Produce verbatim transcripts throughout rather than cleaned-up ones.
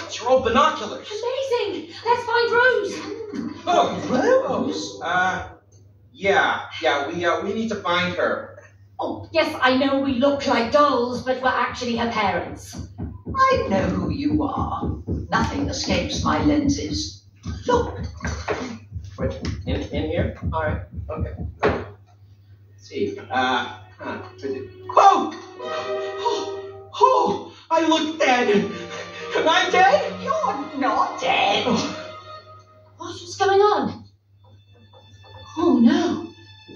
It's your old binoculars. Amazing! Let's find Rose. Oh, Rose? Uh, yeah, yeah, we, uh, we need to find her. Oh, yes, I know we look like dolls, but we're actually her parents. I know who you are. Nothing escapes my lenses. Look. Wait, in, in here? All right, okay. Let's see, uh, huh. Whoa! Oh, oh, I look dead. Am I dead? You're not dead. Oh. What's going on? Oh, no.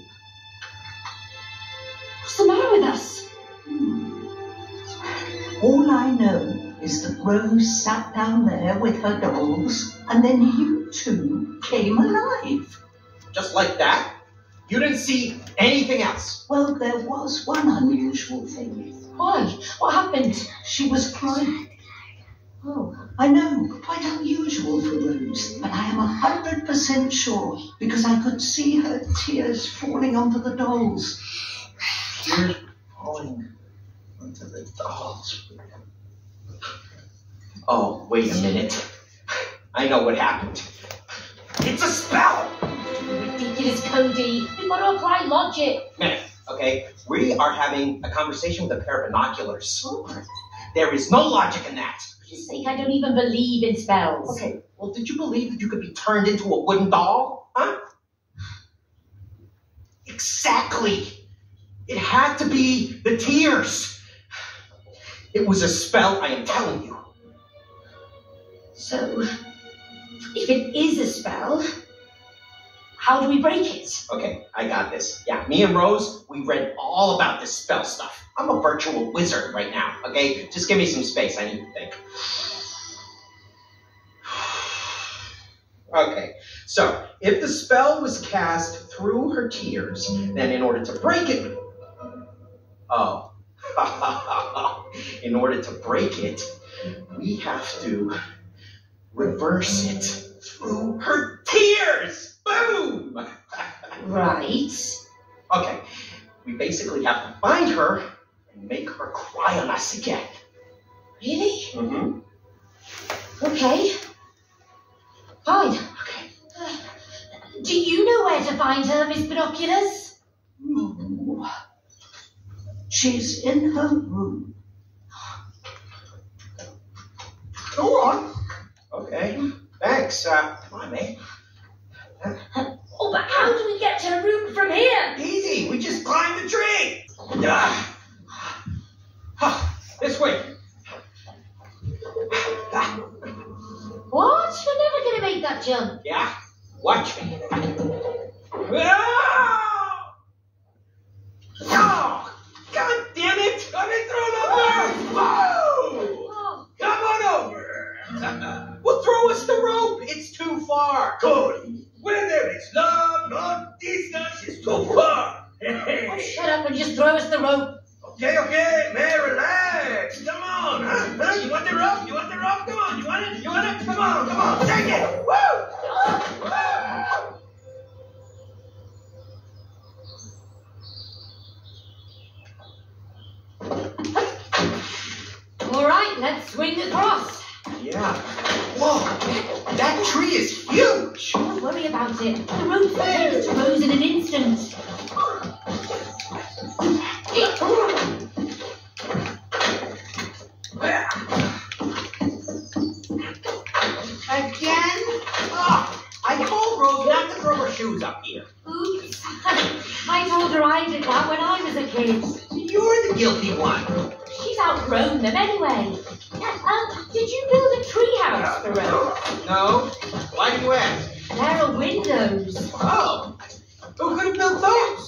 What's the matter with us? Hmm. All I know is that Rose sat down there with her dolls, and then you two came alive. Just like that? You didn't see anything else? Well, there was one unusual thing. Why? What happened? She was crying. Oh. I know, quite unusual for Rose, but I am a hundred percent sure because I could see her tears falling onto the dolls. Tears falling onto the dolls. Oh, wait a minute. I know what happened. It's a spell! Ridiculous, Cody. We've got to apply logic. Man, okay, we are having a conversation with a pair of binoculars. Oh. There is no logic in that. For goodness sake, I don't even believe in spells. Okay, well, did you believe that you could be turned into a wooden doll? Huh? Exactly. It had to be the tears. It was a spell, I am telling you. So, if it is a spell, how do we break it? Okay, I got this. Yeah, me and Rose, we read all about this spell stuff. I'm a virtual wizard right now, okay? Just give me some space, I need to think. Okay, so if the spell was cast through her tears, then in order to break it... Oh. In order to break it, we have to reverse it through her tears! Boom! Right. Okay, we basically have to find her and make her cry on us again. Really? Mm-hmm. Okay. Fine. Okay. Uh, do you know where to find her, Miss Binoculars? No. She's in her room. Go on. Okay. Thanks. Uh, come on, mate. Uh, oh, but how do we get to her room from here? Easy. We just climb the tree. Yeah. This way. What? You're never going to make that jump. Yeah. Watch me. Oh, God damn it! Coming through the door! Whoa! Oh. Come on over! Well, throw us the rope! It's too far! Cody, where there is love, no distance is too far! Oh, shut up and just throw us the rope. Okay, okay, man, relax. Come on, huh? huh? You want the rope? You want the rope? Come on, you want it? You want it? Come on, come on, take it! Woo! Woo! All right, let's swing across. Yeah. Whoa! That tree is huge! Don't worry about it. The rope's will take us to Rose in an instant. Again? Oh, I told Rose not to throw her shoes up here. Oops. I told her I did that when I was a kid. You're the guilty one. She's outgrown them anyway. Um, did you build a treehouse for Rose? No? Why do you ask? There are windows. Oh, who could have built those?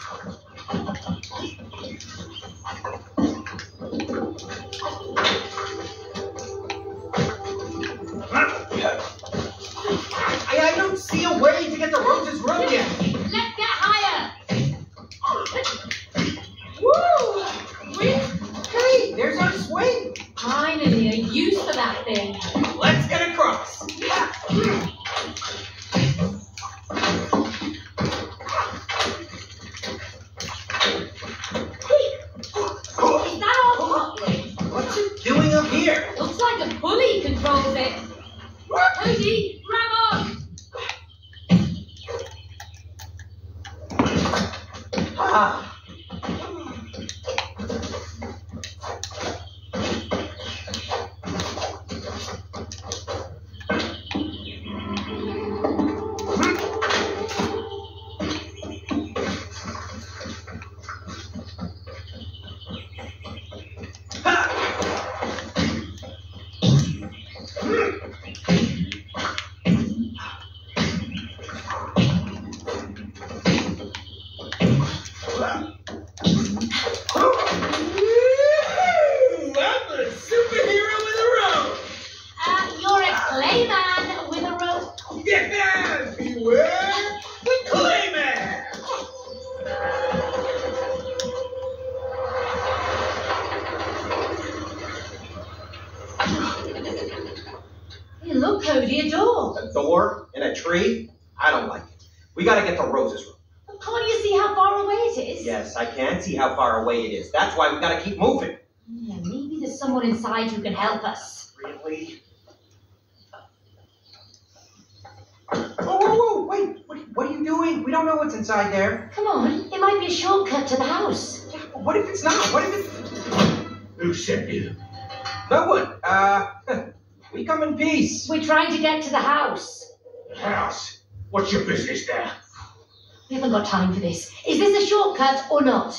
I, I don't see a way to get to Rose's room yet. Let's get higher. Woo! Hey, there's our swing. Finally, a use for that thing. Let's get across. Yeah. Is that all Potley? What's it doing up here? Looks Looks like a pulley controls it. Cody, grab on! Ah. Look, Cody, a door. A door in a tree? I don't like it. We gotta get to Rose's room. Well, can't you see how far away it is? Yes, I can see how far away it is. That's why we gotta keep moving. Yeah, maybe there's someone inside who can help us. Really? Whoa, whoa, whoa, wait. What, what are you doing? We don't know what's inside there. Come on, it might be a shortcut to the house. Yeah, but what if it's not? What if it's... Who sent you? No one. Uh, we come in peace. We're trying to get to the house. House? What's your business there? We haven't got time for this. Is this a shortcut or not?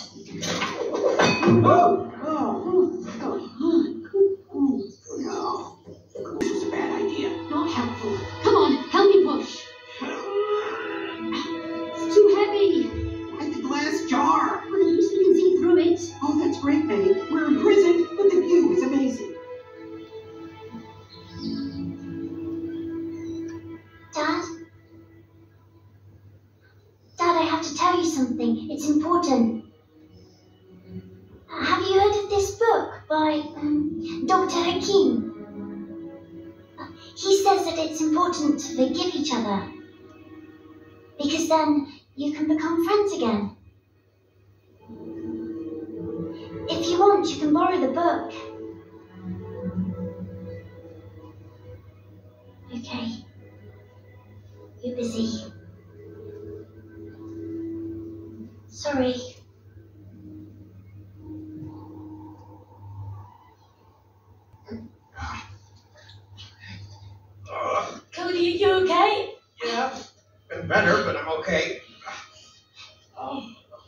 Oh! No, this was a bad idea. Not helpful. Come on, help me push. It's too heavy. Why the glass jar? Well, at least we can see through it. Oh, that's great, May. We're imprisoned, but the view is amazing. Dad? Dad, I have to tell you something. It's important. Have you heard of this book by um, Doctor Hakim? He says that it's important to forgive each other, because then you can become friends again. If you want, you can borrow the book. Okay. You're busy. Sorry. Uh, Cody, are you okay? yeah, been better, but I'm okay. Oh.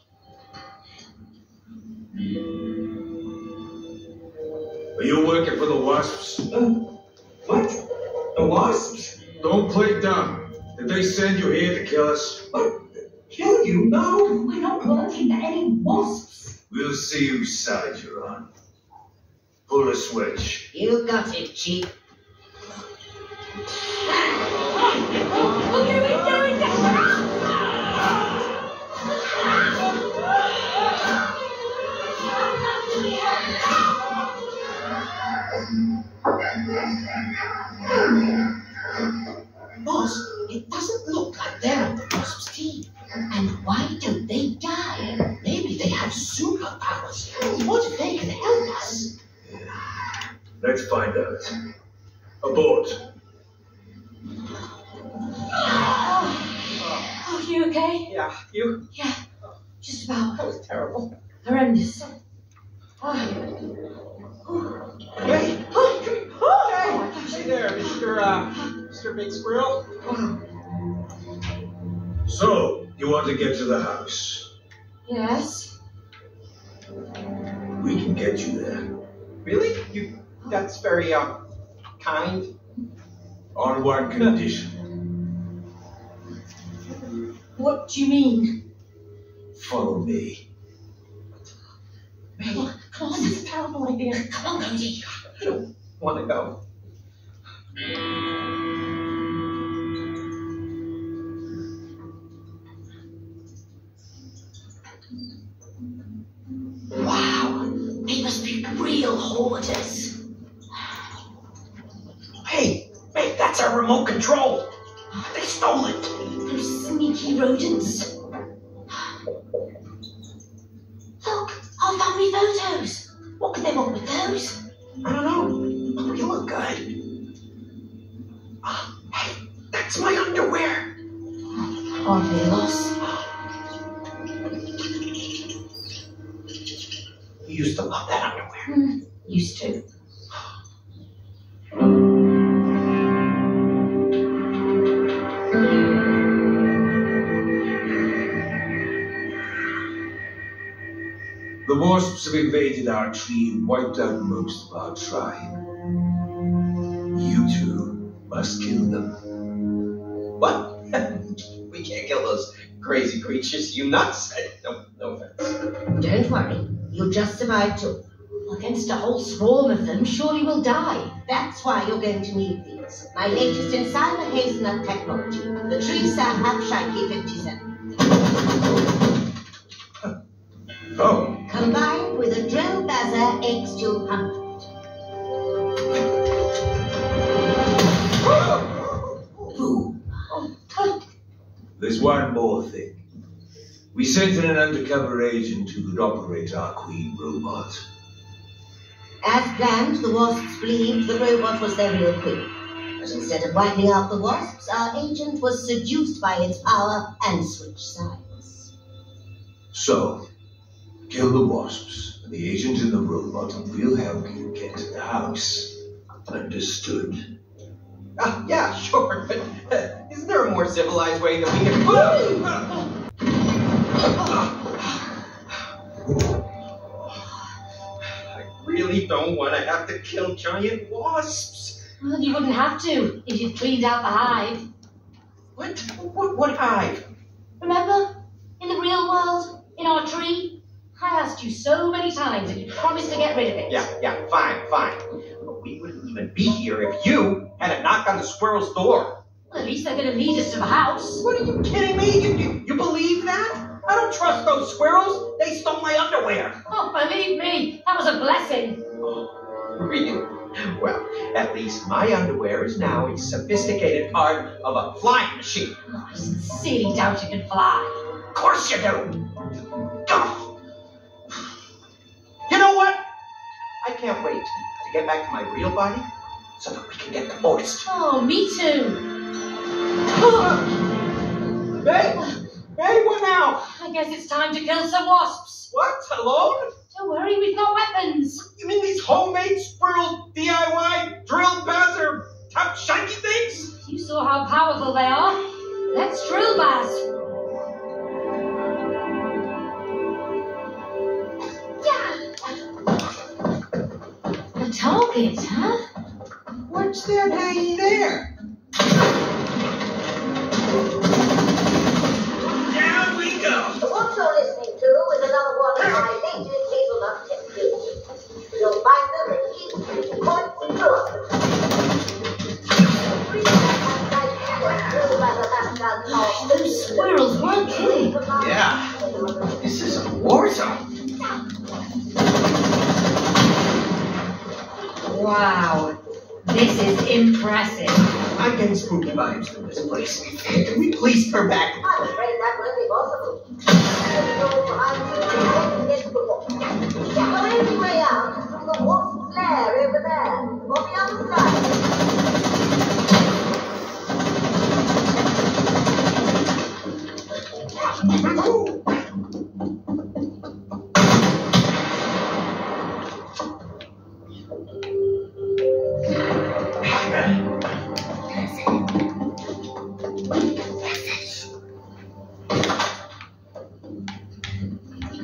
Are you working for the Wasps? Uh, what? The wasps? Don't play dumb. Did they send you here to kill us? What? Kill you? No. We're not working for any wasps. We'll see whose side you're on. Pull a switch. You got it, Chief. Okay, we're going down. Boss, it doesn't look like they're on the Wasp's team. And why don't they die? Maybe they have superpowers. What if they can help us? Let's find out. Abort. Oh, you okay? Yeah, you? Yeah, just about. That was terrible. Horrendous. Oh. Hey! Oh. Hey! Hey there, Mister Uh, Mister Big Squirrel. So, you want to get to the house? Yes. We can get you there. Really? You? That's very uh kind. On one condition. What do you mean? Follow me. Oh, come on, this is a terrible idea. Come on, Cody. I don't want to go. Wow, they must be real hoarders. Hey, hey, that's our remote control. They stole it. Those sneaky rodents. Look, our family photos. What could they want with those? I don't know. Oh, you look. Hardly a loss. You used to love that underwear. Hmm, used to. The wasps have invaded our tree and wiped out most of our tribe. You two must kill them. What? We can't kill those crazy creatures. You nuts? No, no offense. Don't worry, you'll just survive too. Against a whole swarm of them, surely we'll die. That's why you're going to need these. My latest in cyber hazelnut technology. The tree sap Abshaki fifty-seven. Oh, Combined with a drill buzzer X two hundred. Boom. there's one more thing. We sent in an undercover agent who could operate our queen robot. As planned, the wasps believed the robot was their real queen. But instead of wiping out the wasps, our agent was seduced by its power and switched sides. So, kill the wasps and the agent in the robot, and we'll help you get to the house. Understood? Uh, yeah, sure, but uh, isn't there a more civilized way that we can... I really don't want to have to kill giant wasps. Well, you wouldn't have to if you'd cleaned out the hive. What? What, what hive? Remember? In the real world? In our tree? I asked you so many times and you promised to get rid of it. Yeah, yeah, fine, fine. But we wouldn't even be here if you hadn't knocked on the squirrel's door. Well, at least they're going to lead us to the house. What, are you kidding me? You, you, you believe that? I don't trust those squirrels. They stole my underwear. Oh, believe me, that was a blessing. Oh, really? Well, at least my underwear is now a sophisticated part of a flying machine. Oh, I sincerely doubt you can fly. Of course you do. Ugh. You know what? I can't wait to get back to my real body so that we can get divorced. Oh, me too. Hey, hey, what now? I guess it's time to kill some wasps. What? Alone? Don't worry, we've got weapons. You mean these homemade squirrel D I Y drill buzzer tough shiny things? You saw how powerful they are. Let's drill buzz. A target, huh? What's that hanging there? Down we go. What you're listening to is another one of my latest hazelnut techniques. You'll find them in each point and two. Those squirrels weren't kidding. Yeah, this is a war zone. Wow, this is impressive. I'm getting spooky vibes from this place. Can we please turn back? I'm afraid that won't be possible. So I'm going to get the wall. The only way out is through the wasp lair over there, on the other side.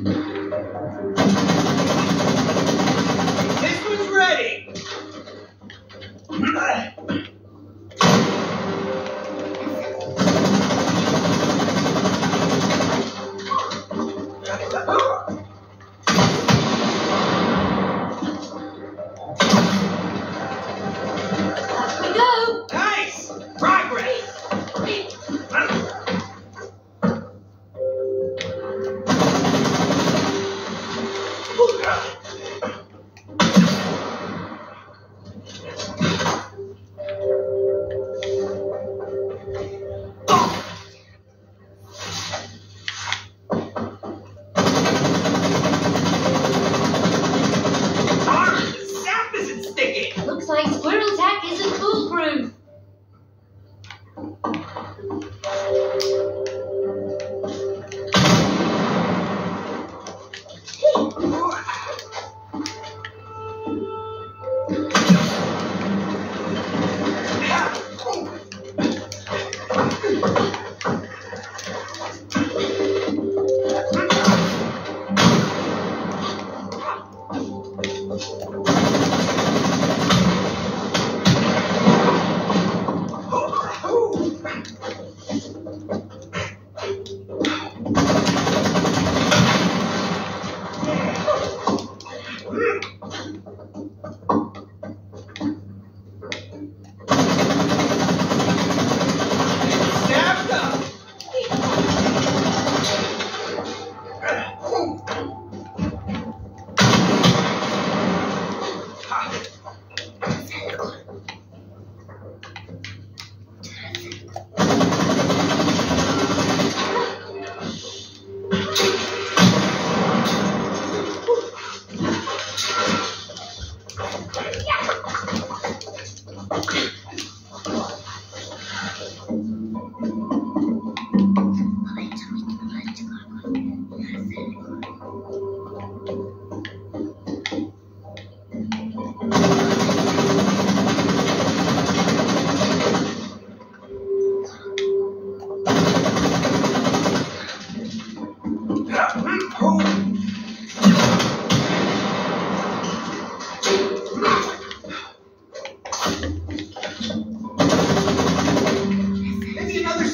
This one's ready.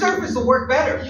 surface will work better.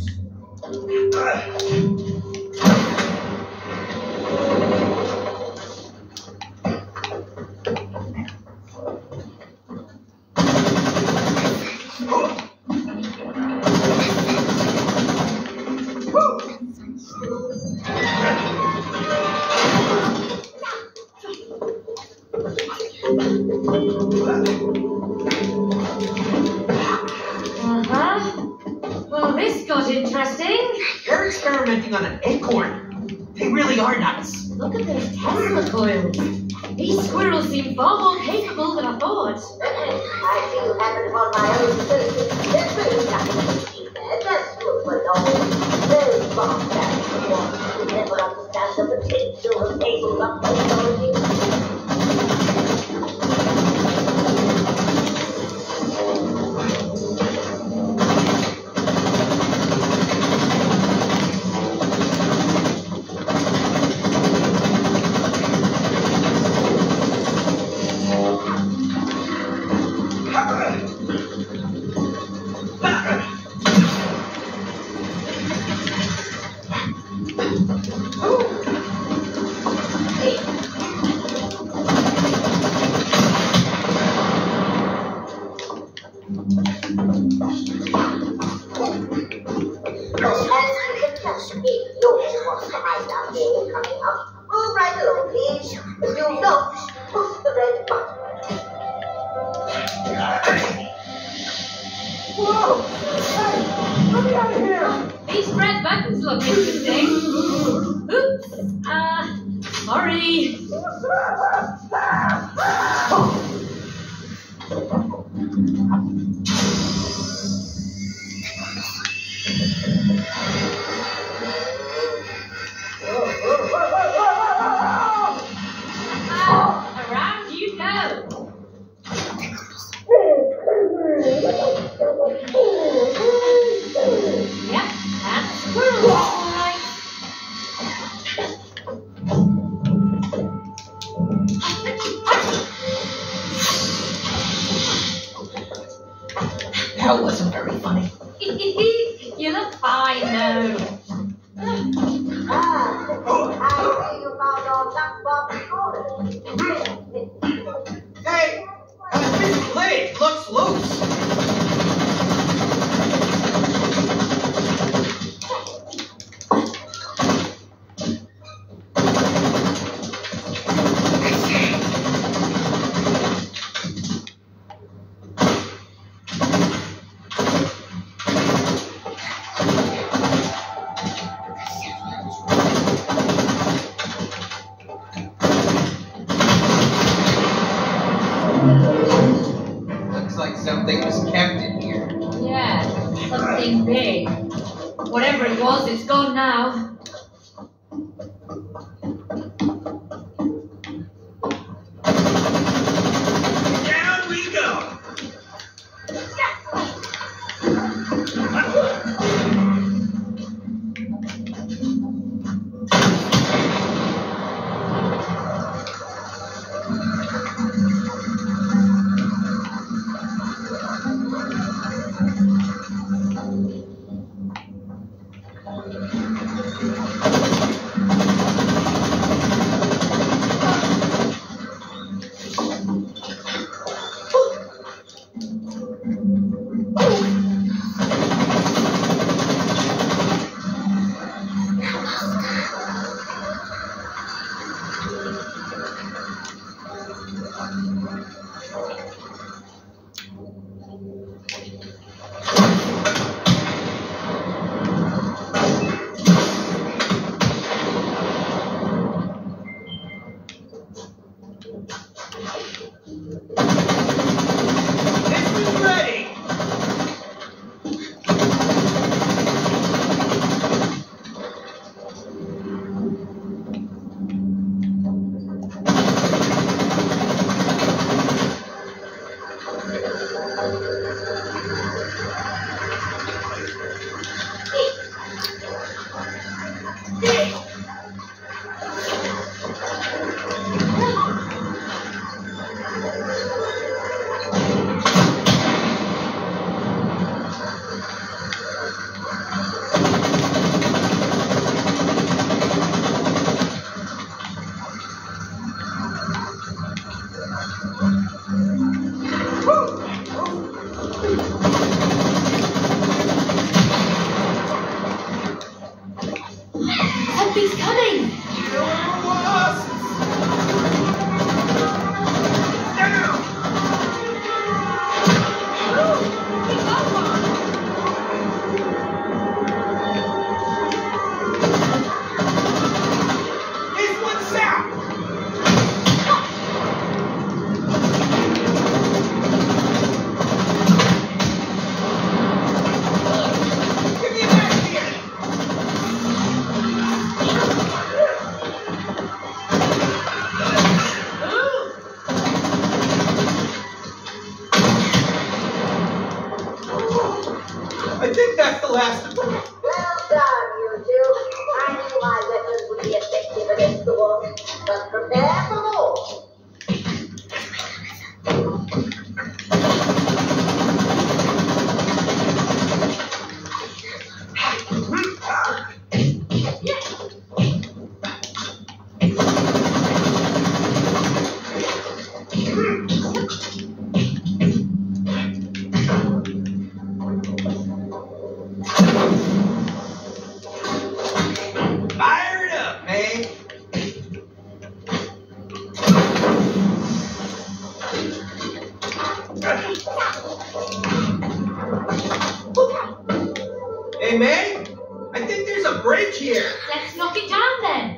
Uh-huh. Well, this got interesting. They're experimenting on an acorn. They really are nice. Look at those Tesla coils. These squirrels seem far more capable than I thought. I feel happy upon my own ability. There's really nothing to see there. Just look for all very fast that you never understand the potential of tabletop technology. These red buttons look interesting. Oops. Uh, sorry. Ah, around you go. Yep, that's squirrel right. That wasn't very funny. You look fine though. Ah, I see you found our lunchbox order. Hey, uh, this blade looks loose. Looks like something was kept in here. Yeah, something big. Whatever it was, it's gone now. Down we go. I think that's the last of them. Well done, you two. I knew my weapons would be effective against the wasps, but prepare for more. Fire it up, May. Hey, May, I think there's a break here. Let's knock it down then.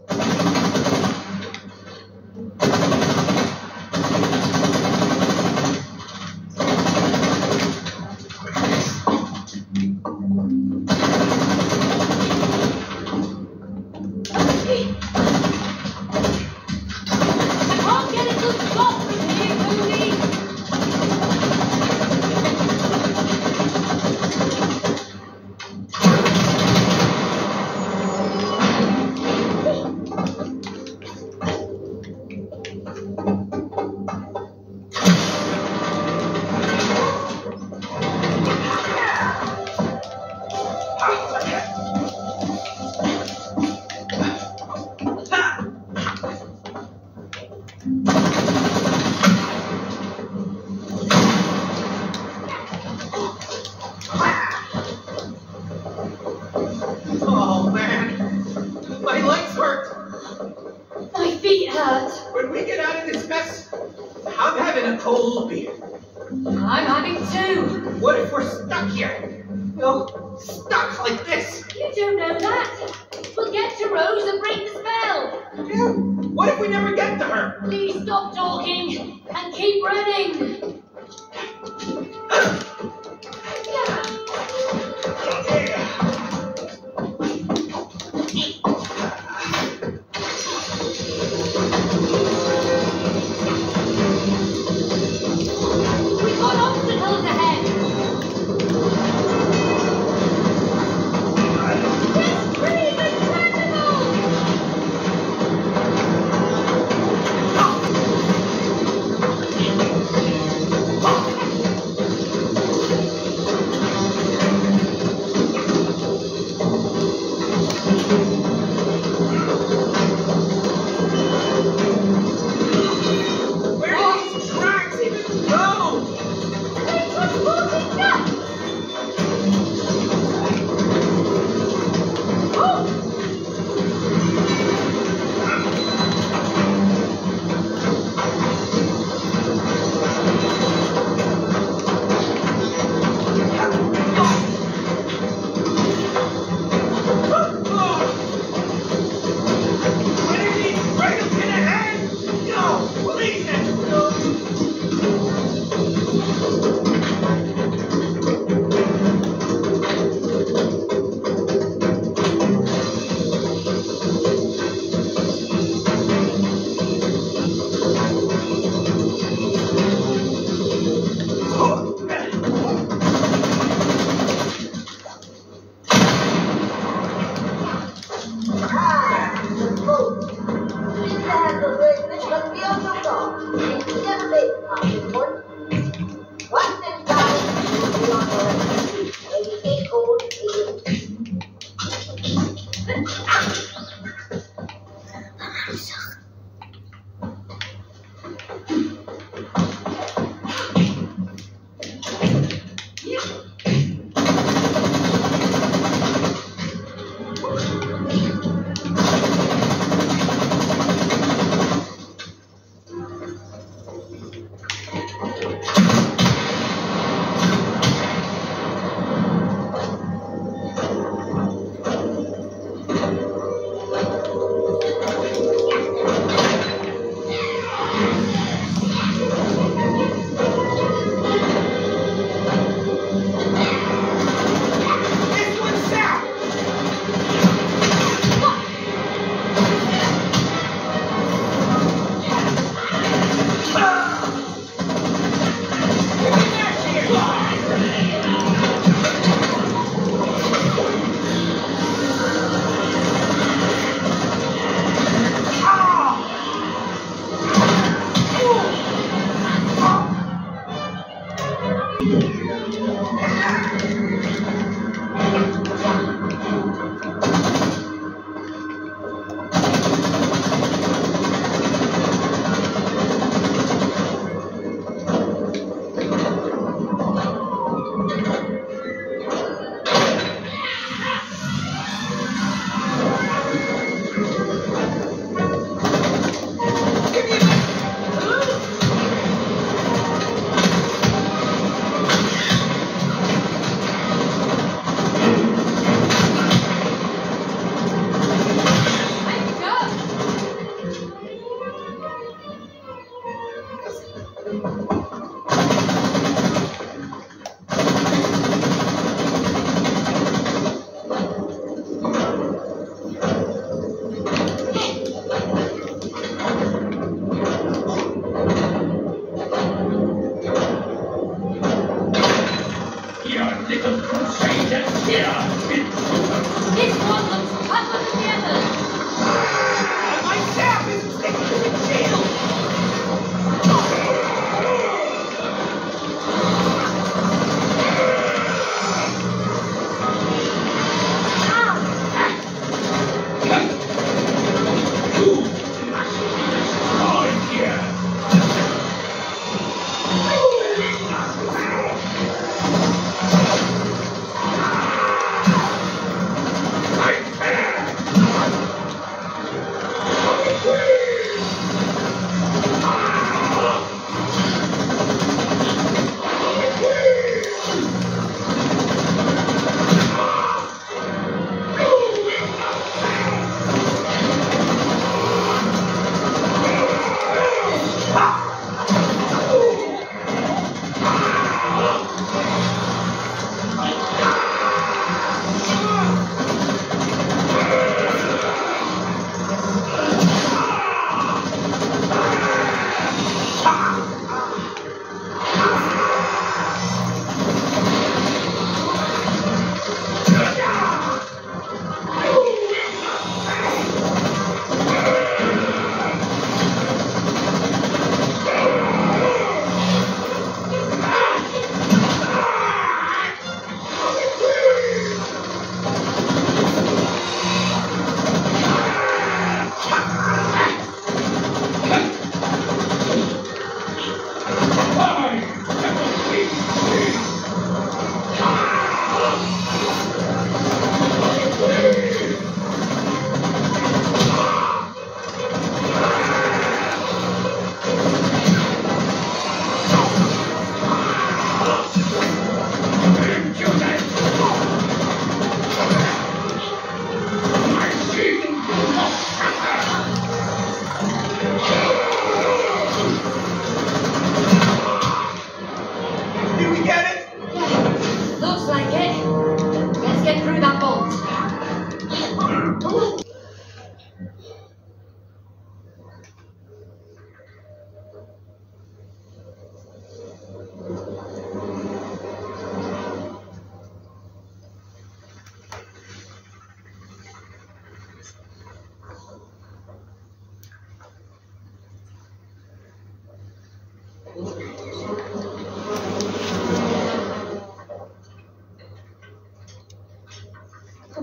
I can't get a good shot from here, Mooney. Oh, man. My legs hurt. My feet hurt. When we get out of this mess, I'm having a cold beer. I'm having two. What if we're stuck here? No, stuck like this. You don't know that. We'll get to Rose and break the spell. Yeah. What if we never get to her? Please stop talking and keep running. We've got obstacles ahead. This tree is incredible.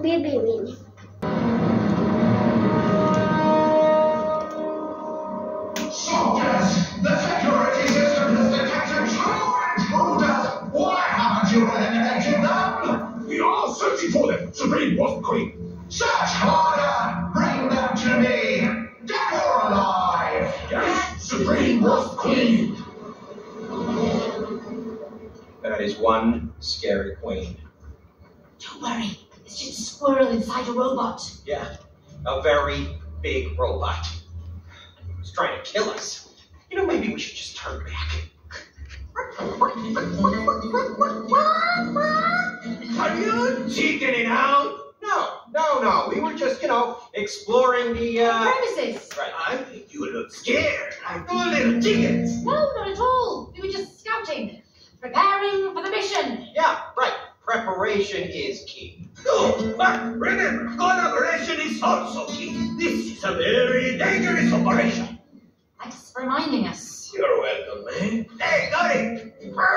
Bibiring. Soldiers, the security system has detected true intruders. Why haven't you eliminated them? We are searching for them, Supreme Wasp Queen. Search harder. Bring them to me. Dead or alive. Yes, Supreme Wasp Queen. That is one scary queen. Don't worry, it's just a squirrel inside a robot. Yeah, a very big robot. It's trying to kill us. You know, maybe we should just turn back. Are you chickening out? No, no, no. We were just, you know, exploring the, uh... Premises. Right. I think you look scared, like two little chickens. No, not at all. We were just scouting, preparing for the mission. Yeah, right. Preparation is key. No, but remember, collaboration is also key. This is a very dangerous operation. Thanks for reminding us. You're welcome, man. Hey, got it.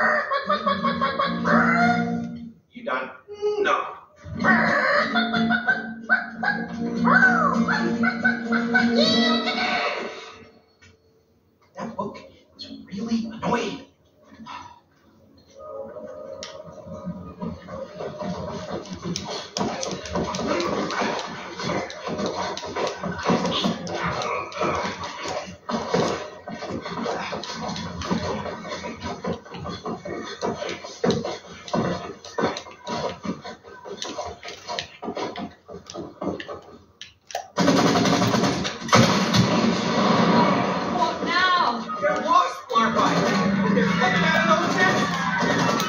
You done? No. That book is really annoying. What now? There was larvae. They're coming out of those nests.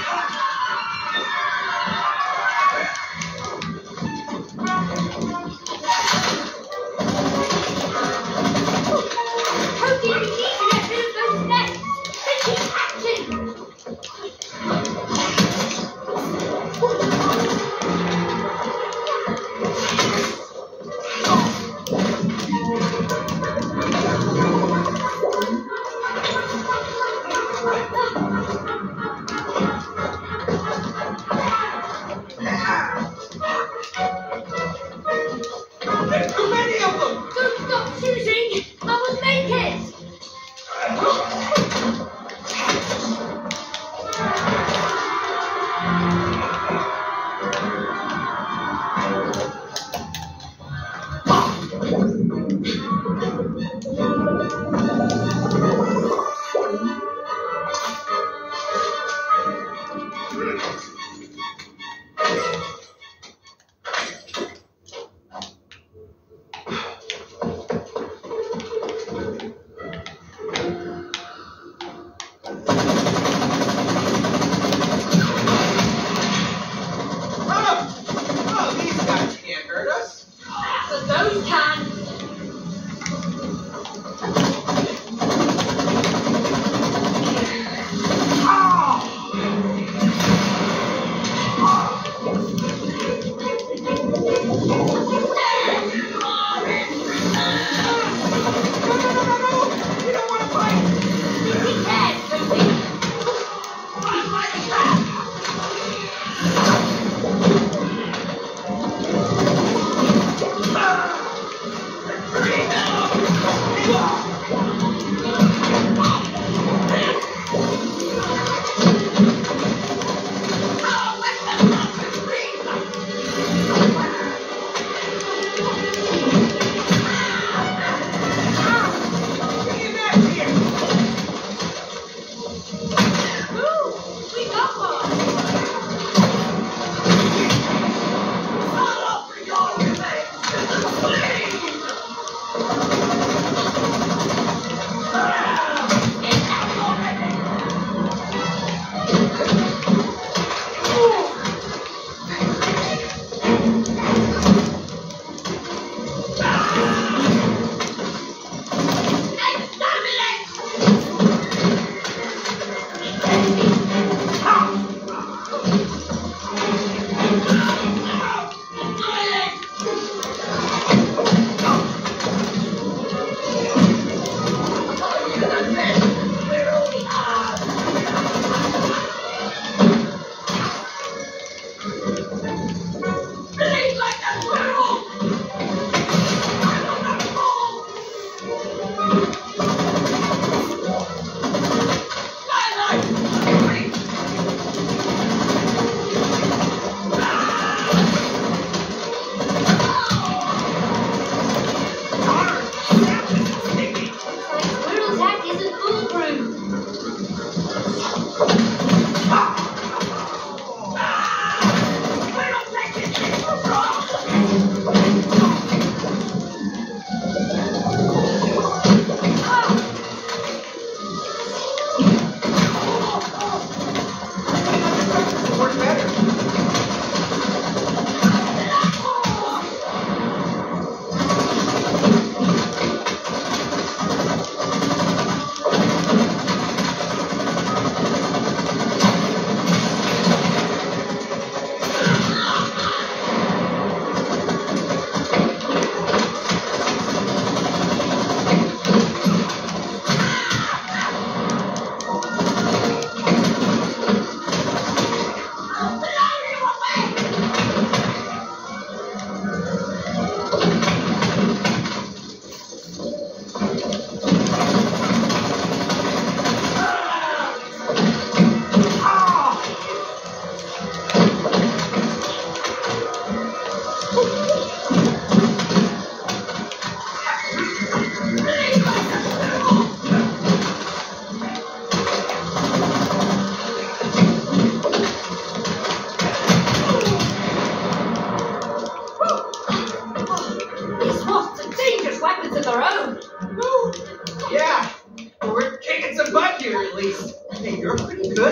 How do you need to get rid of those nests? They keep hatching. There's too many of them. Don't stop shooting. I will make it. Oh, oh, these guys can't hurt us. But those can. Oh!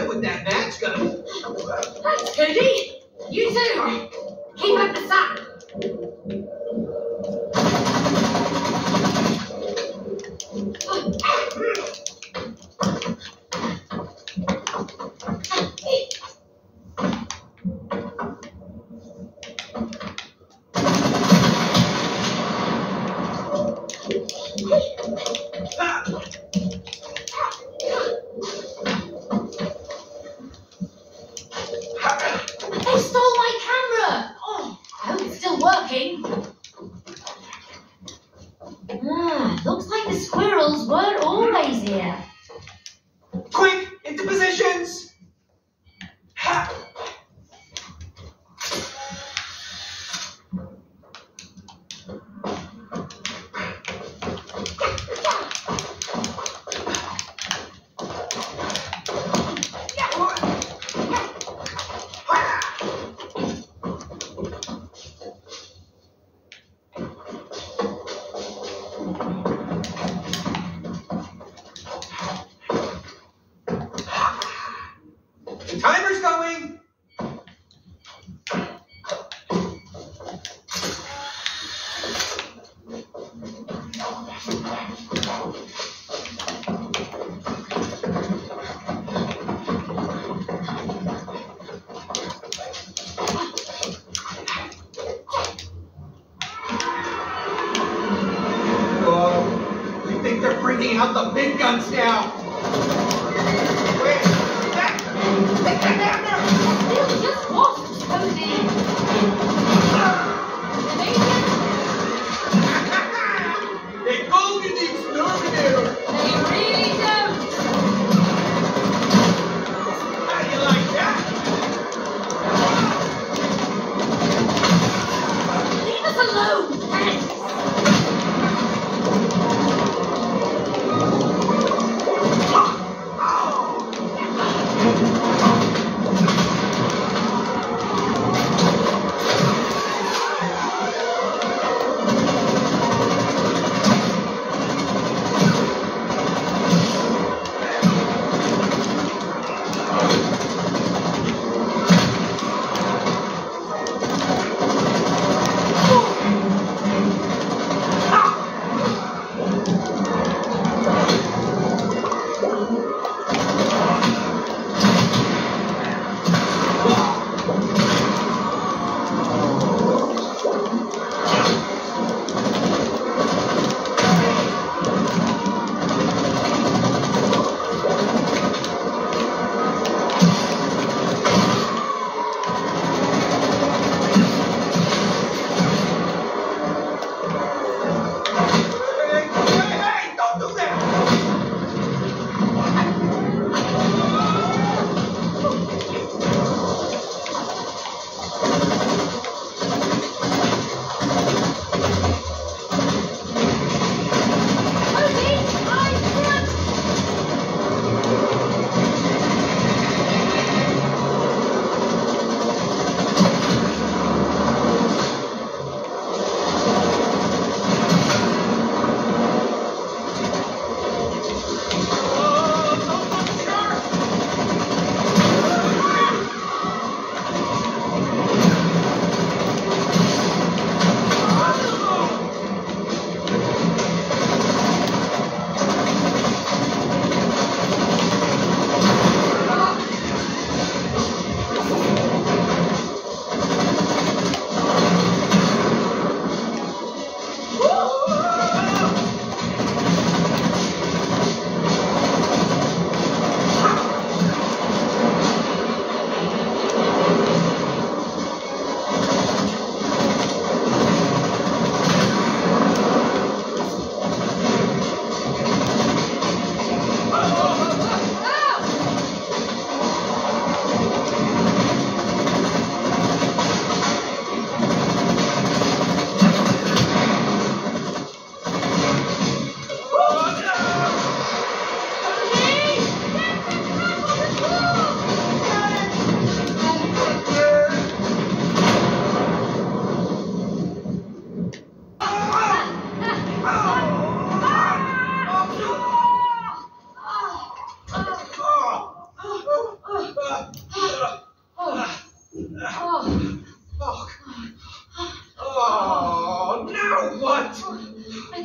live with that match gun. Thanks, Cody. You too. Keep up the sack. They stole my camera! Oh, I hope it's still working.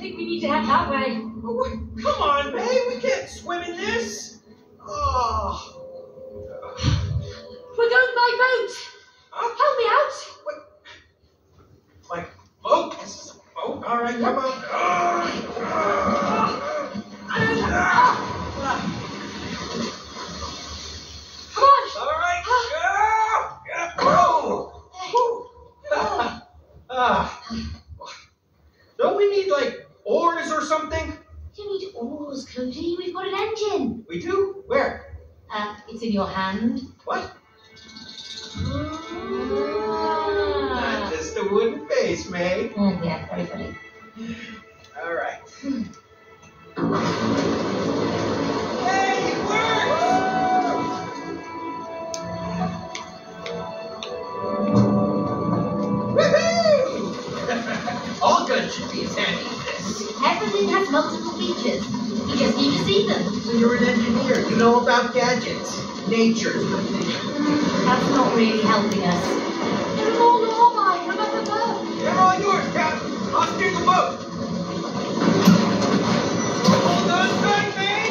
think we need to head that way. Oh, what? Come on, babe. We can't swim in this. Oh. We're going by boat. Huh? Help me out. What? Like boat? This is a boat. All right, come on. Come on. All right. Yeah. Whoa. Ah. Don't we need like oars or something? You need oars, Cody. We've got an engine. We do? Where? Uh, it's in your hand. What? Ah. Not just a wooden face, May. Oh, yeah, very funny. All right. Hey, it works! Woohoo! All guns should be as handy as this. Everything has multiple features. You just need to see them. So you're an engineer. You know about gadgets. Nature's the thing. That's not really helping us. They're all all mine. Remember that? They're all yours, Captain. I'll steer the boat. Hold on tight, May.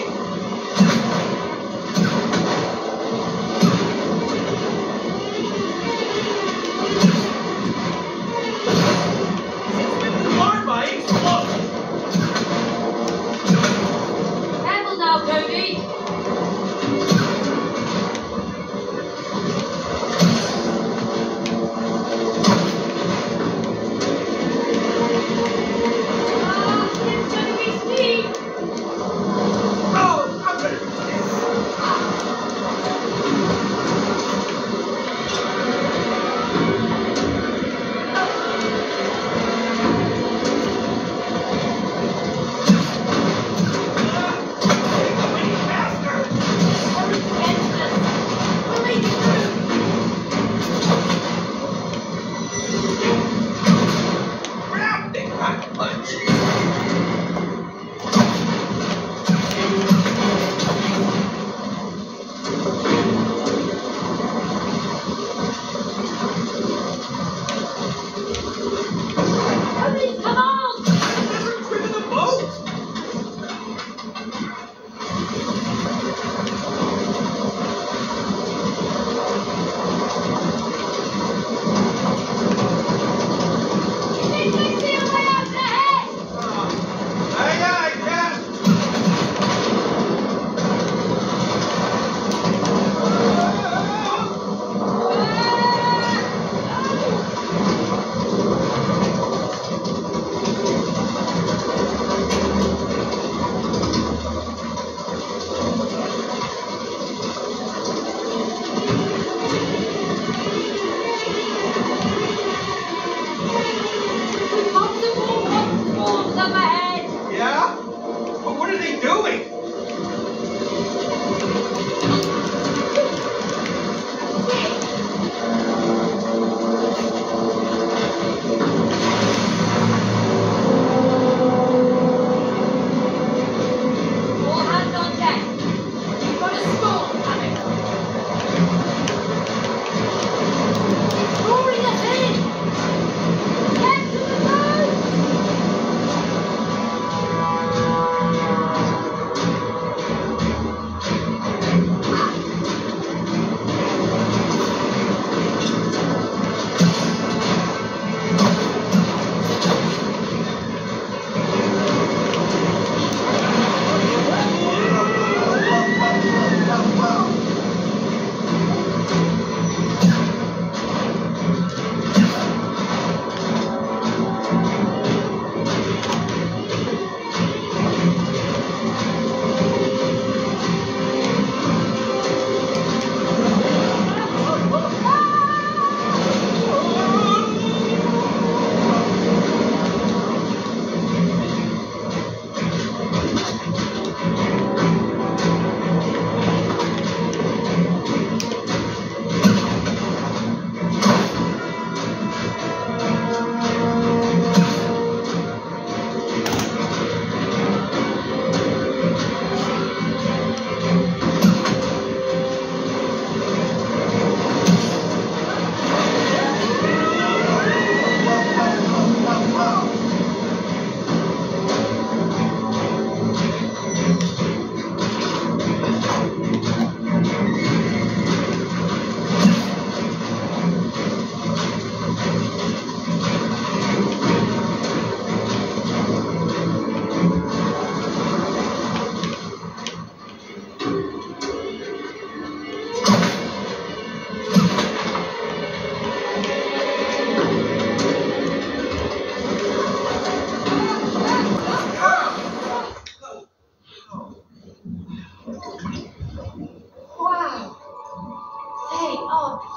Since we've been barn by, explode. Careful now, Cody.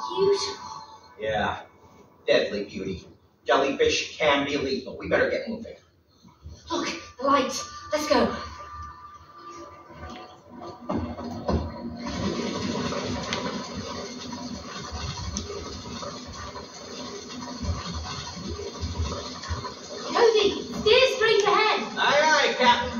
Beautiful. Yeah, deadly beauty. Jellyfish can be lethal. We better get moving. Look, the lights. Let's go. Cody, steer straight ahead. Aye, aye, Captain.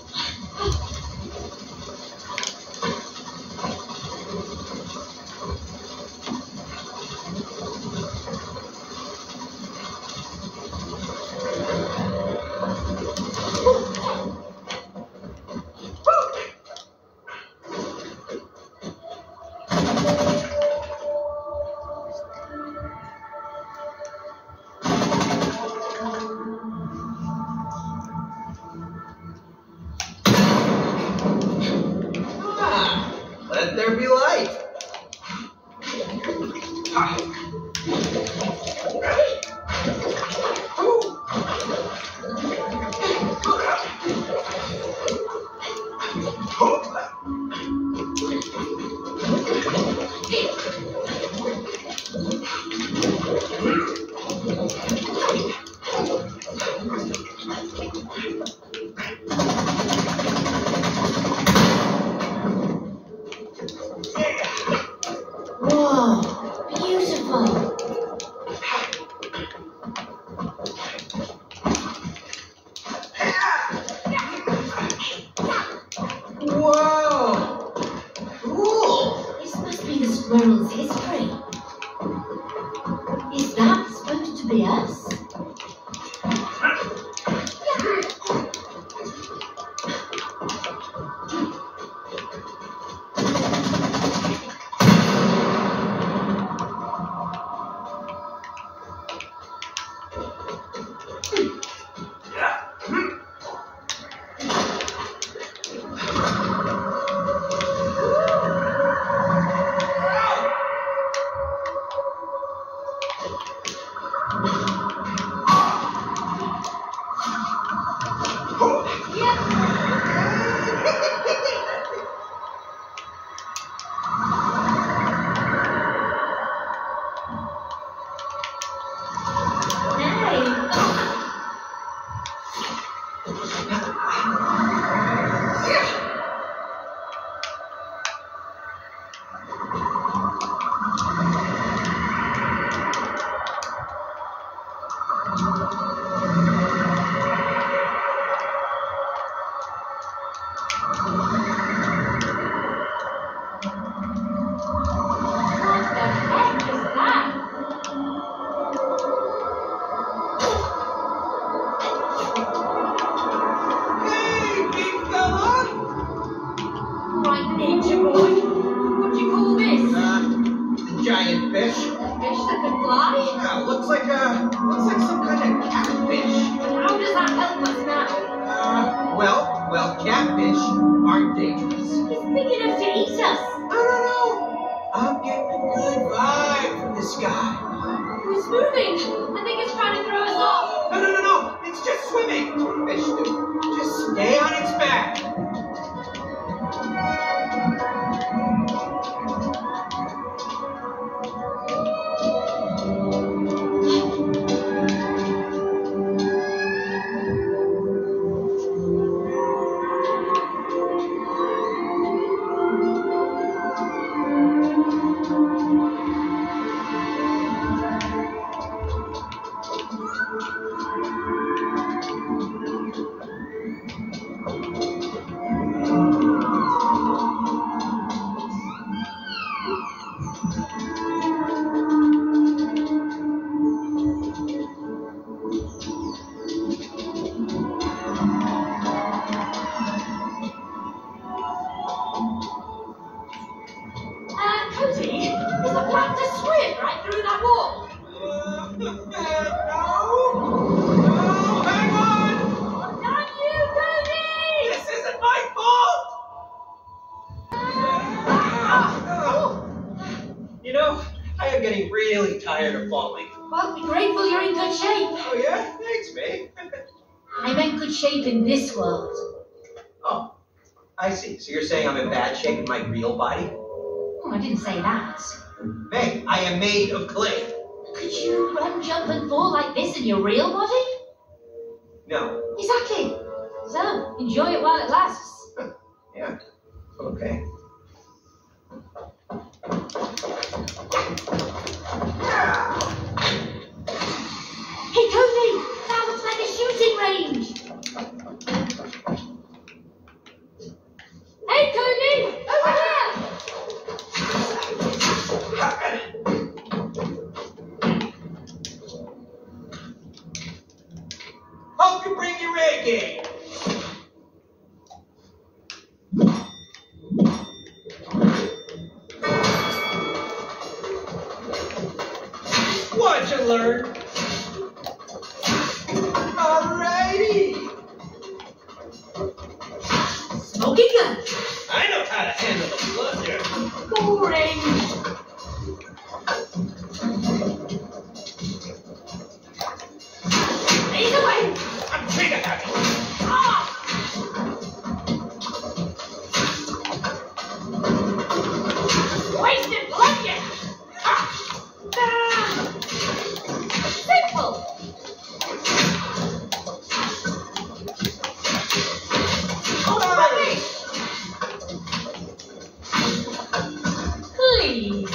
Let there be light. Whoa, beautiful. Whoa! Cool! This must be the squirrel's history. Is that supposed to be us? In this world. Oh, I see. So you're saying I'm in bad shape in my real body? Oh, I didn't say that. Meg, I am made of clay. Could you run, jump, and fall like this in your real body? No. Exactly. So, enjoy it while it lasts. Yeah. Okay. Hey, Cody! That looks like a shooting range! Hey, Cody! Over here! Hope you bring your A game. Watch and learn. Alrighty. Smoking gun! I know how to handle a blunder. Boring! Raise away! I'm trigger happy. Ah! Wasted blanket! Ah! Ah! Simple! Already! Please!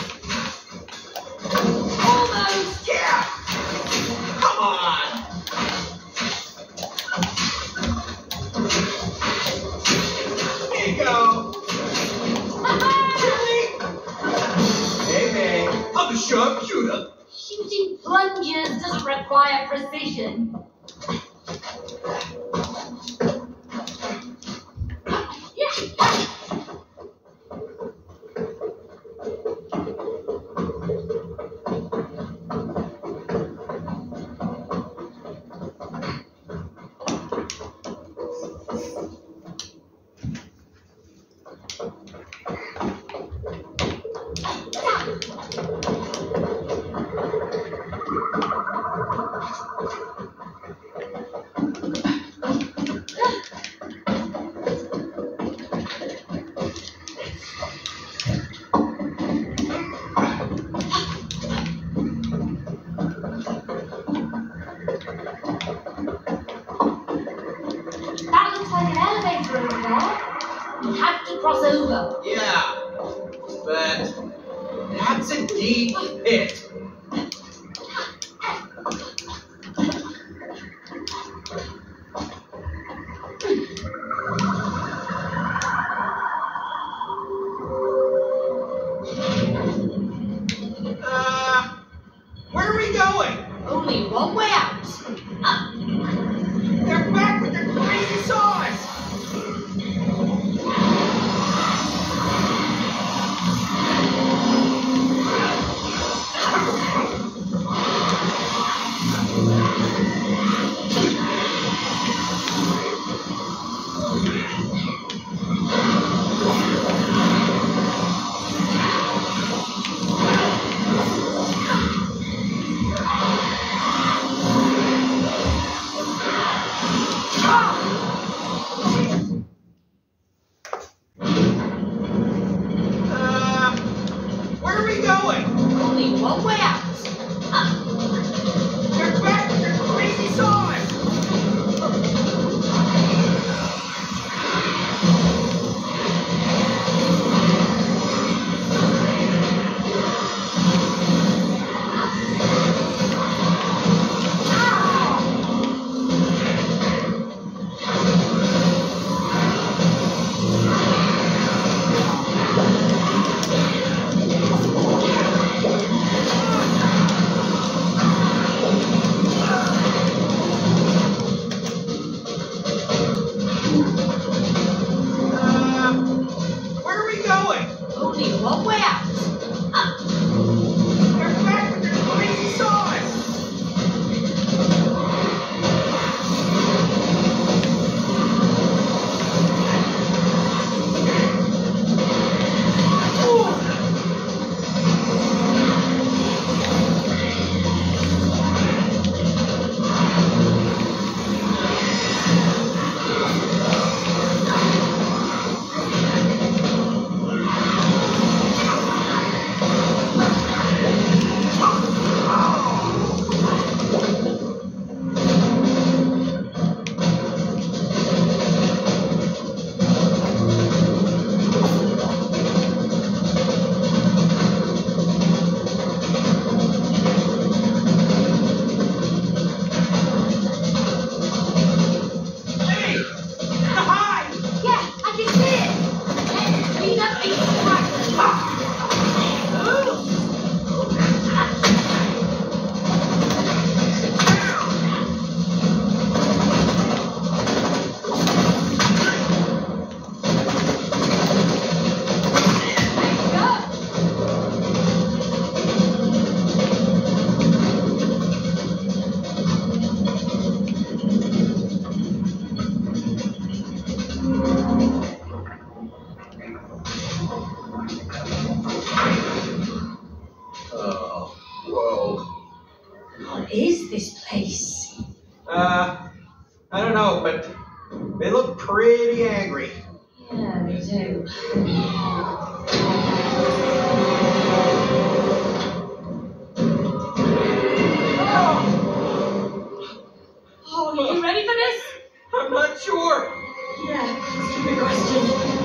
Almost! Yeah. Come on. Here you go. Really? Hey, Meg. I'm a sharpshooter. Shooting plungers doesn't require precision. That looks like an elevator over there. We have to cross over. Yeah. But that's a deep pit. Uh, where are we going? Only one way out. Ah, They're back with their crazy saws! Uh, where are we going? only one way out. Ah, They're back with their crazy saws! is this place? Uh, I don't know, but they look pretty angry. Yeah, they do. Oh, are you ready for this? I'm not sure. Yeah, stupid question.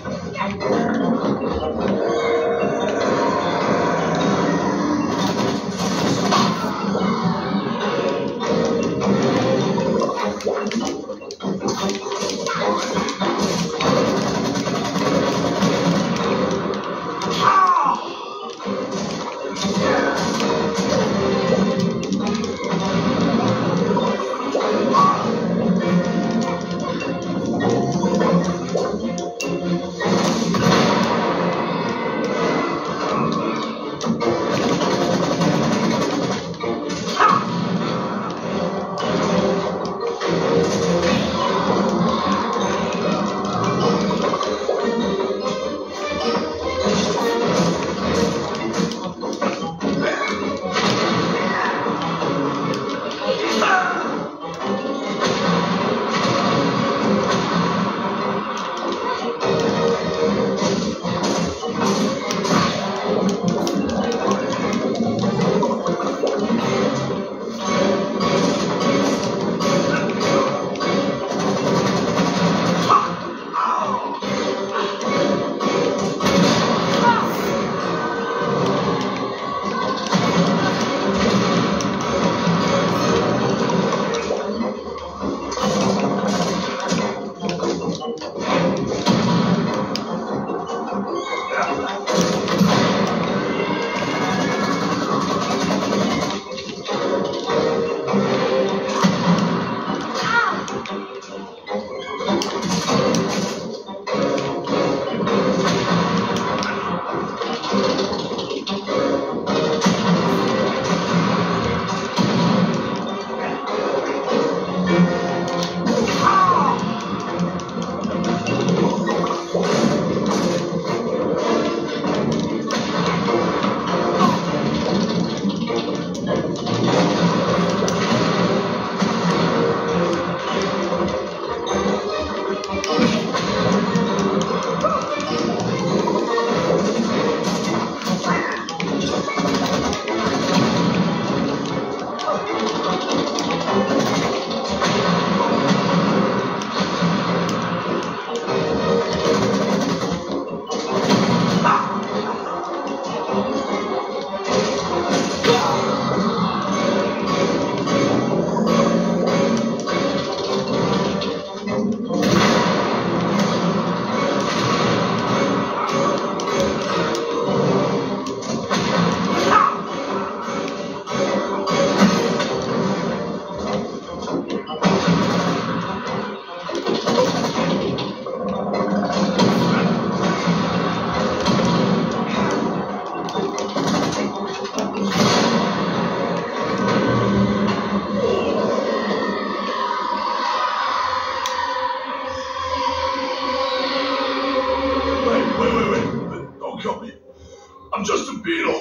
Wait, wait, wait. Don't kill me. I'm just a beetle.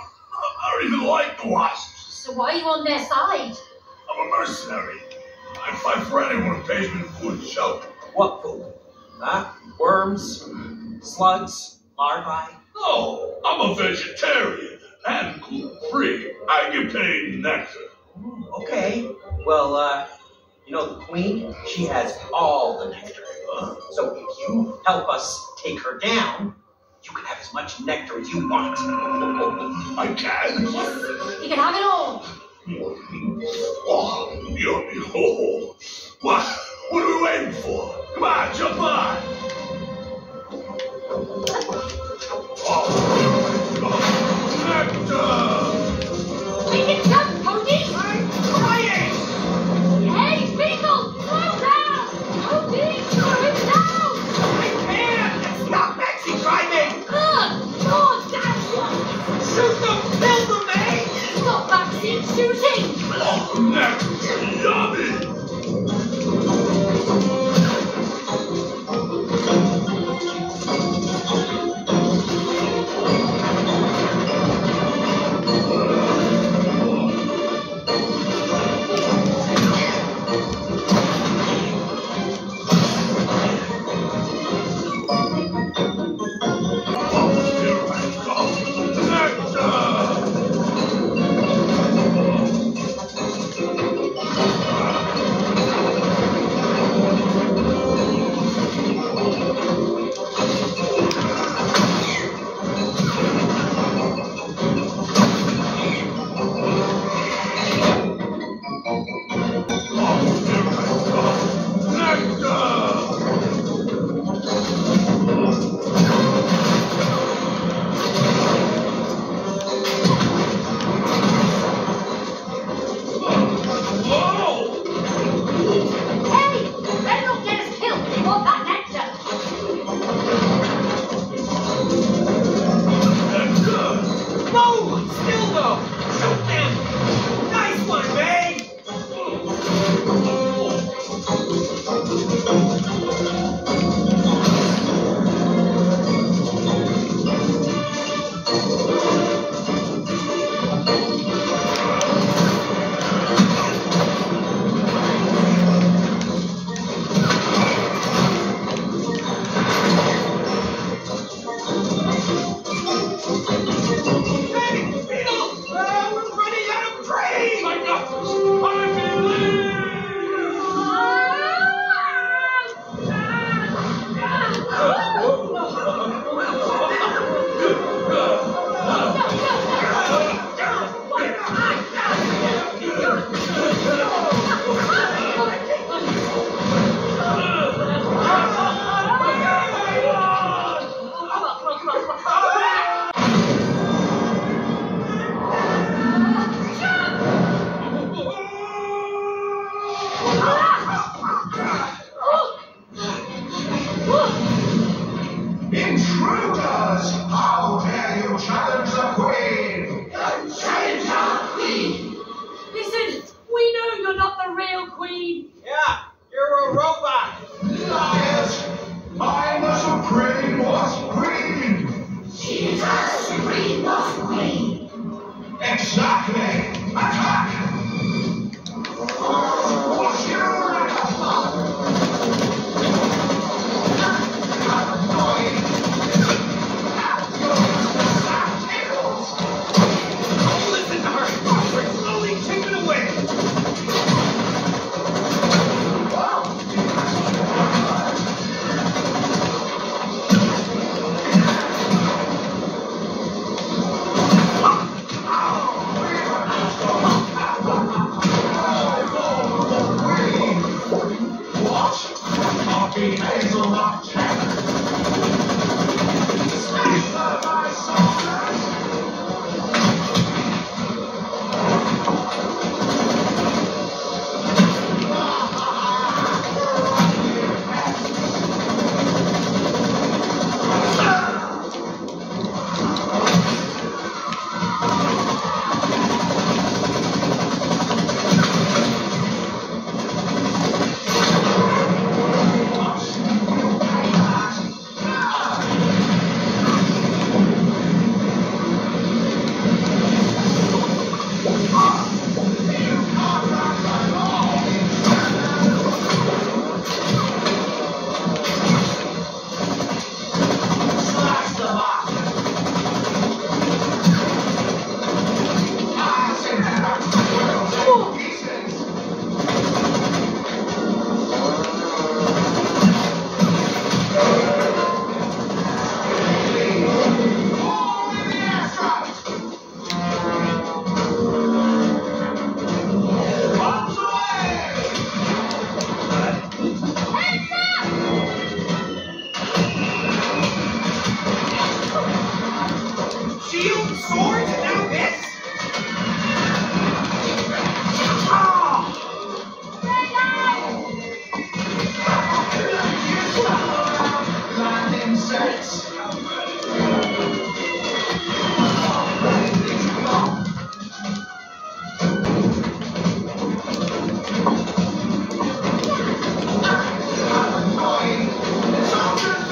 I don't even like the wasps. So why are you on their side? I'm a mercenary. I fight for anyone who pays me food and shelter. What food? Huh? Worms? Slugs? Larvae? No, I'm a vegetarian and gluten-free. I get paid in nectar. Okay. Well, uh, you know the queen? She has all the nectar. Huh? So if you help us take her down, you can have as much nectar as you want. I can? Yes, you can have it all. Oh, yummy. Oh. What? What are we waiting for? Come on, jump on. Oh, oh. Nectar! We can jump, Cody! I'm trying! Hey, Beetle! Slow down! Cody, slow him down! I can't! Stop Maxie driving! Good! Lord, that's one! Shoot them! Kill them, eh? Stop backseat shooting! Oh, nectar! Yummy! Still though! Shoot them! Nice one, babe! Intruders! How dare you challenge the Queen? Challenge our Queen! Listen, we know you're not the real Queen. Yeah, you're a robot. Liars! I'm the Supreme Wasp Queen! She's a supreme Wasp Queen. Exactly! Attack! What's your Listen to her. We're slowly taken away.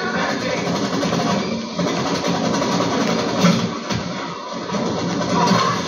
Ah!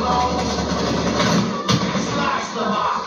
Slash them up!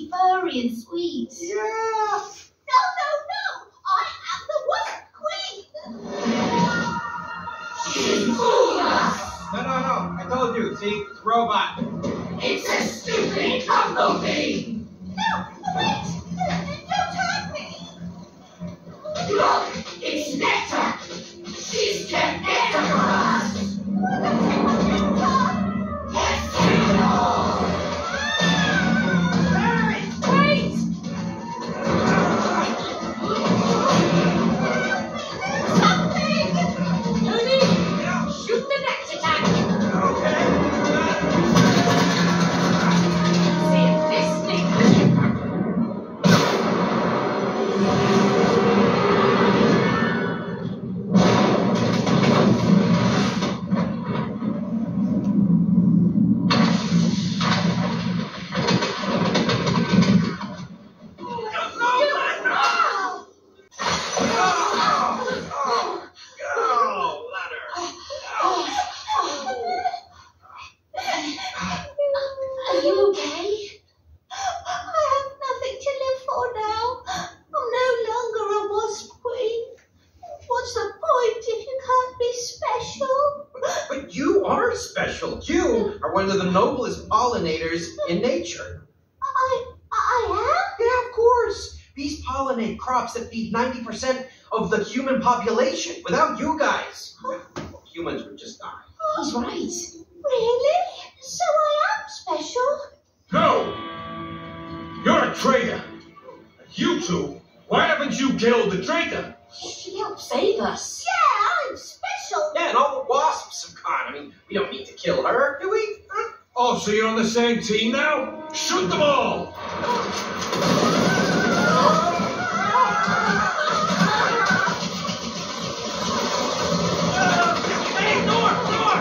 and sweet. Yeah. No, no, no! I am the Wasp Queen! fooled us! No, no, no. I told you. See? It's a robot. It's a stupid bumblebee! No, wait! Don't hurt me! Look! It's Nectar! She's kept Nectar for us! Why don't take my nectar? Let's take it all! Hurry! Wait! Something! Tony, shoot the nectar tank. Okay. See if this thing. Are you okay? I have nothing to live for now. I'm no longer a wasp queen. What's the point if you can't be special? But you are special. You are one of the noblest pollinators in nature. I, I Yeah, of course. Bees pollinate crops that feed ninety percent of the human population. Without you guys, humans would just die. He's right. am? Really? So I am special? No! You're a traitor! You two, why haven't you killed the traitor? She helped save us. Yeah, I'm special. Yeah, and all the wasps have gone. I mean, we don't need to kill her, do we? Huh? Oh, so you're on the same team now? Shoot them all! Hey, Nor! Nor!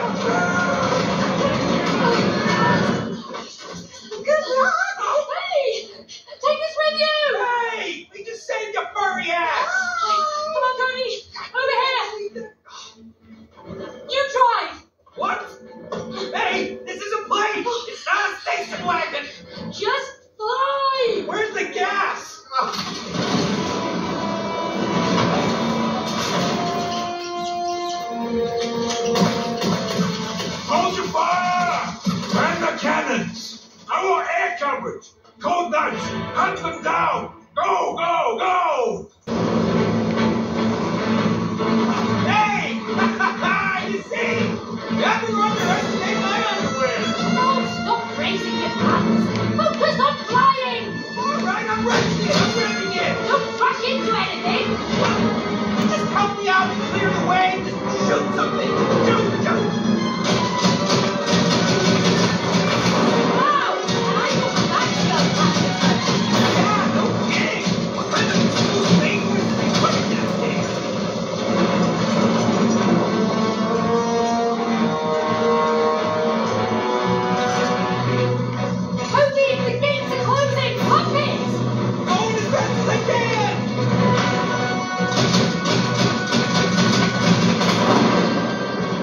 Good luck. Hey! Take us with you! Hey! We just saved your furry ass! Come on, Tony! Over here! You drive! What? Hey, this is a plane! It's not a station wagon! Just fly! Where's the gas? Oh. Hold your fire! And the cannons! I want air coverage! Cold knives! Hunt them down! Go, go, go! Hey! You see? You have to underestimate my underwear! Oh, stop raising your hands! Focus on flying! All right, I'm ripping it! I'm ripping it! Don't crash into anything! Just help me out and clear the way! Just shoot something! Shoot! Shoot! Wow! I thought that goes Yeah, no kidding! What kind of cool thing was we putting that thing? Tony, the gates are closing! Pop it! Going as fast as I can!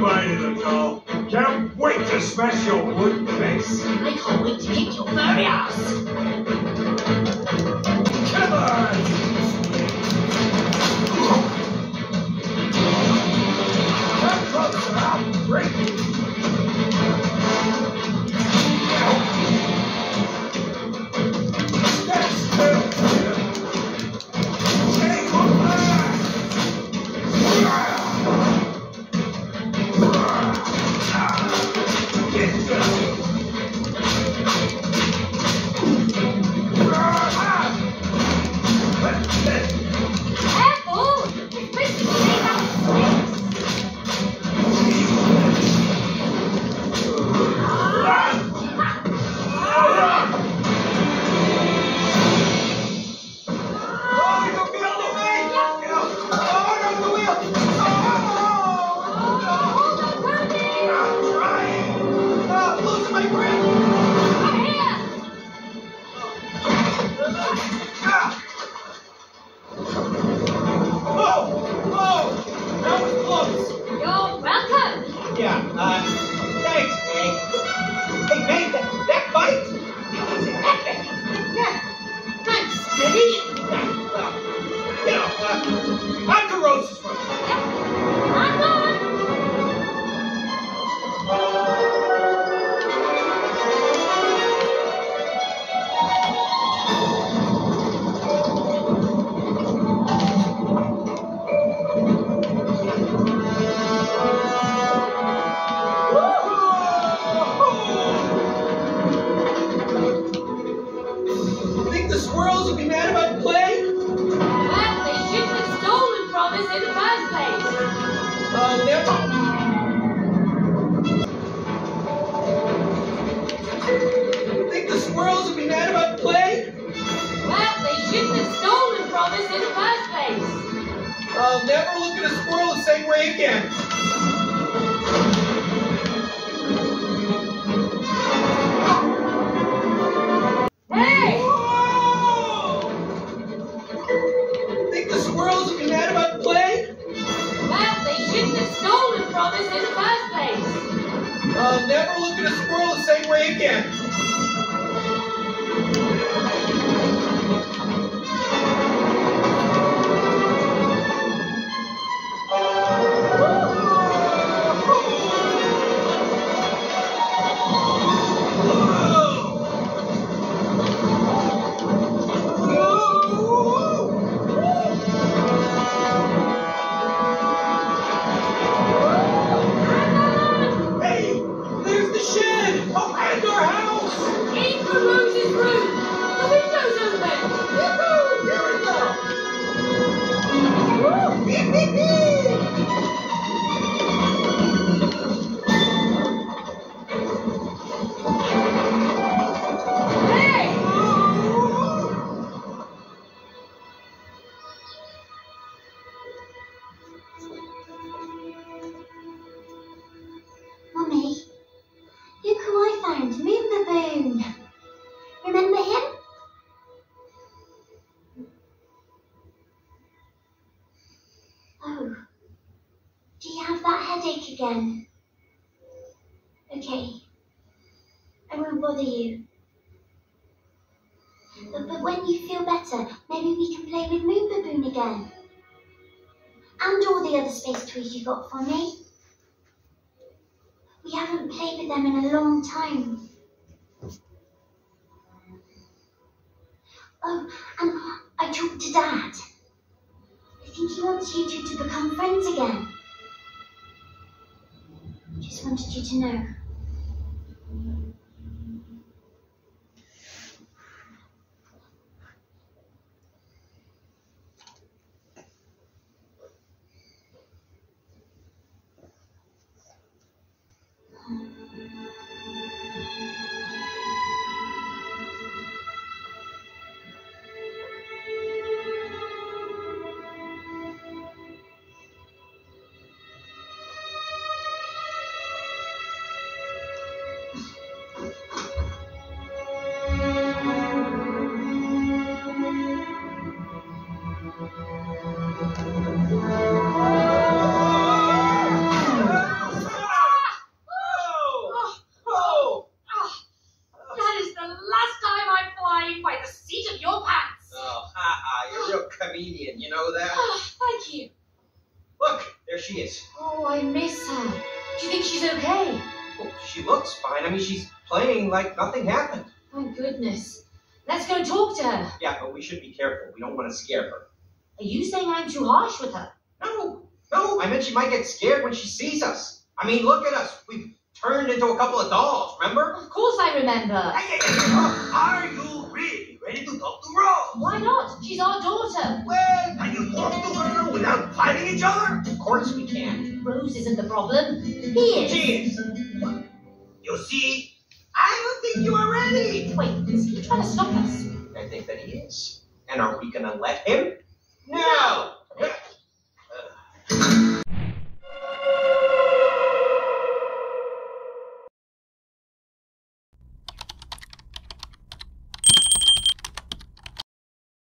made it, doll. Can't wait to smash your wooden face. I can't wait to kick your furry ass. Come on! Come closer, I'll break you. Stand still, kid. Take one back. Get down. Careful! It's risky to take out the swings. You're welcome. Yeah, uh, thanks, May. Hey, May, that, that fight was epic. Yeah. Thanks, Eddie. Yeah, well, you know, uh, I'm Roses from. I'm on. Think the squirrels will be mad about play? Well, they shouldn't have stolen from us in the first place. Uh, never. Think the squirrels will be mad about play? Well, they shouldn't have stolen from us in the first place. I'll never look at a squirrel the same way again. Hey! Think the squirrels will be mad about play? Well, they shouldn't have stolen from us in the first place. I'll never look at a squirrel the same way again. Hey, there's the shed! Oh, and our house! In the Rose's room. The window's open. Woohoo! Here we go! Woo! Beep, beep, beep! Hey! Mummy, look who I found, Moon Baboon. Remember him? Oh, do you have that headache again? Okay, I won't bother you. But, but when you feel better, maybe we can play with Moon Baboon again. And all the other space toys you got for me. We haven't played with them in a long time. Oh, and I talked to Dad. I think he wants you two to become friends again. Just wanted you to know. she's okay. Well, she looks fine. I mean, she's playing like nothing happened. My goodness. Let's go talk to her. Yeah, but we should be careful. We don't want to scare her. Are you saying I'm too harsh with her? No, no. I meant she might get scared when she sees us. I mean, look at us. We've turned into a couple of dolls, remember? Of course I remember. Hey, hey, hey, uh, are you really ready to talk to Rose? Why not? She's our daughter. Well, can you talk to her without fighting each other? Of course we can. Rose isn't the problem. He is. She is. You see, I don't think you are ready. Wait, is he trying to stop us? I think that he is. And are we going to let him?